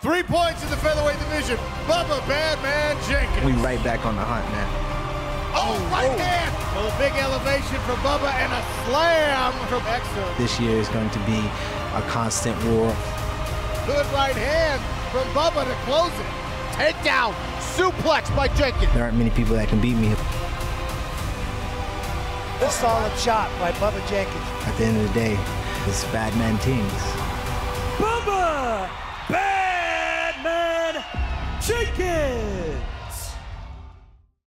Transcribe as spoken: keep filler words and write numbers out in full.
Three points in the featherweight division. Bubba Bad Man Jenkins. We right back on the hunt, man. Oh, right oh. hand. Well, a big elevation from Bubba and a slam from Exo. This year is going to be a constant war. Good right hand from Bubba to close it. Takedown, suplex by Jenkins. There aren't many people that can beat me. A solid shot by Bubba Jenkins. At the end of the day, it's bad man teams. Bubba Bad Man Jenkins.